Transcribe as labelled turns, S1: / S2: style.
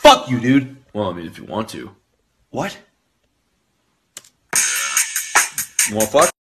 S1: Fuck you, dude.
S2: Well, I mean, if you want to.
S1: What?
S2: You want to fuck?